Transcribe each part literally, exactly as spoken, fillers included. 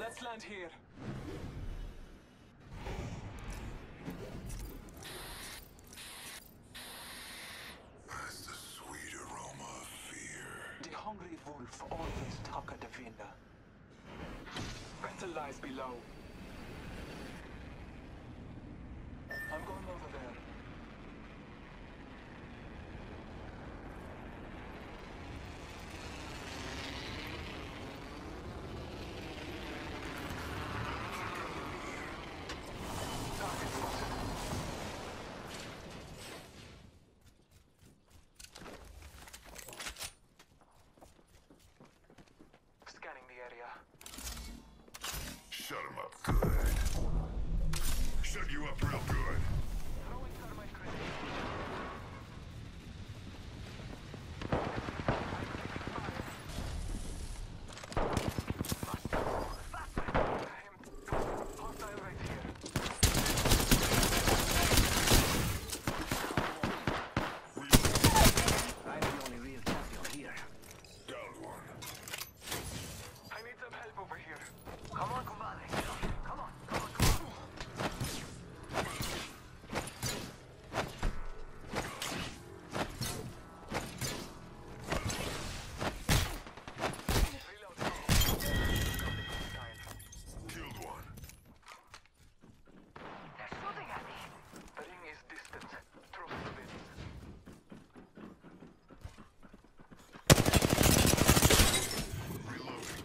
Let's land here. That's the sweet aroma of fear. The hungry wolf always talk at the window. Battle lies below. I'm going over there. Shut him up good. Shut you up real good. Throwing thermite grenade. Hostile right here. I'm the only real champion here. Down one. I need some help over here. Come on, compadre. Come on, come on, come on. Killed one. They're shooting at me. The ring is distant. Trust the wind. Reloading.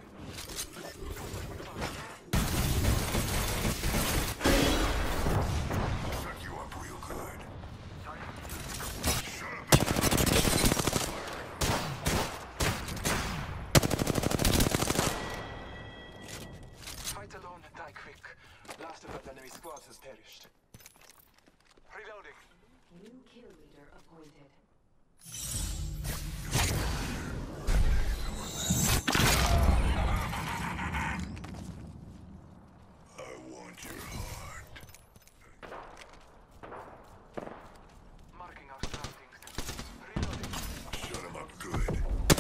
Shut you up real good. Sorry. Shut up and Fight alone, die quick. Last of the enemy squad has perished. Reloading. New kill leader appointed. I want your heart. Marking our surroundings. Reloading. Shut him up good.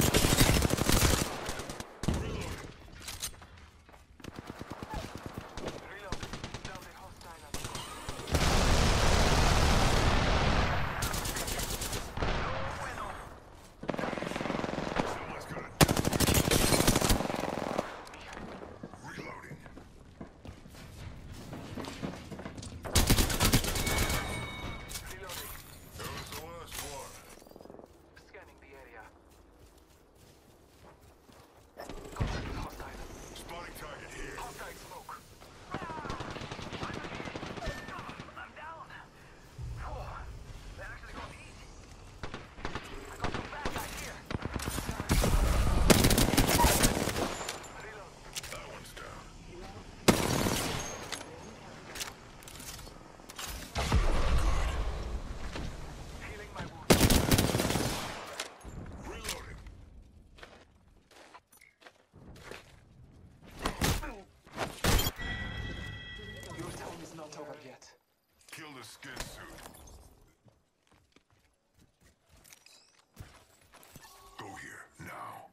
Reloading. Down the hostile. Someone's gonna reloading. Reloading. That was the last one. Scanning the area. Contact with hostile. Spotting target here. Hostile smoke. I'm down. Whew. That actually got easy. I got some bad guys here. Reload. That one's down. Healing my wounds. Reloading. Your time is not over yet. Kill the skin suit. Go here, now.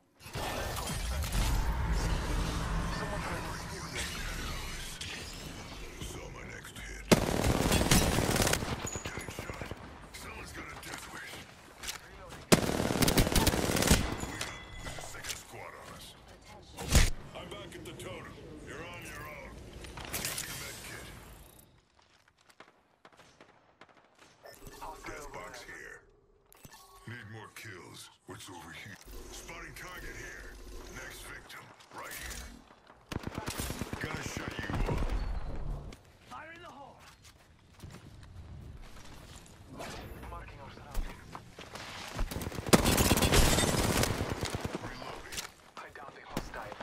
Saw my next hit. Getting shot. Someone's got a death wish. Wait up. There's a second squad on us. I'm back at the totem. You're on your own. Using a med kit. Death box here. Need more kills. What's over here? Spotting target here. Next victim, right here. Gonna shut you up. Fire in the hole. Marking our surroundings. Reloading. I downed the hostile.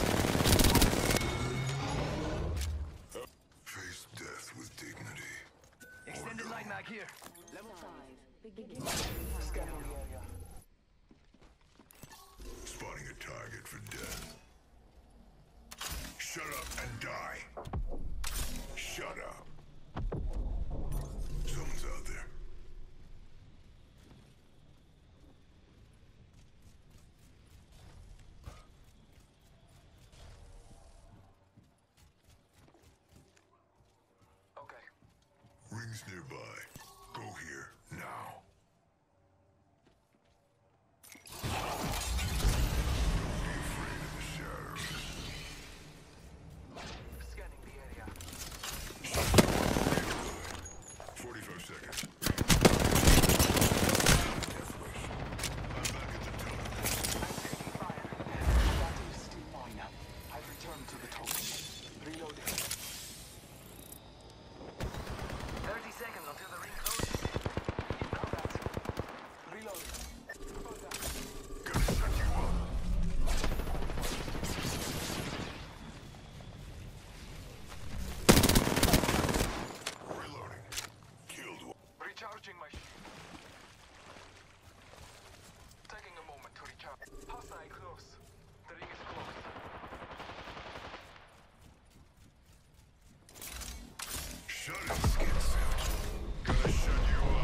Face death with dignity. Extended light mag here. Level five. Beginning. Scanning the area. Spotting a target for death. Shut up and die. Shut up. Someone's out there. Rings nearby. Go here, now. Don't be afraid of the shadows. Scanning the area. forty-five seconds. Death wish. I'm back at the tunnel. I'm taking fire. Battle is still mine. I've returned to the token. Reloading. thirty seconds until the ring closes. Now that. Reloading. Hold that. Gonna shut you up. Reloading. Killed one. Recharging my shield. Taking a moment to recharge. Hostile close. The ring is close. Shut it, skin suit. Gonna shut you up.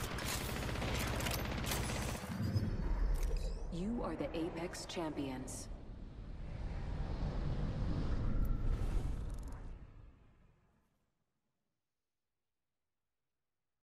You are the Apex champions.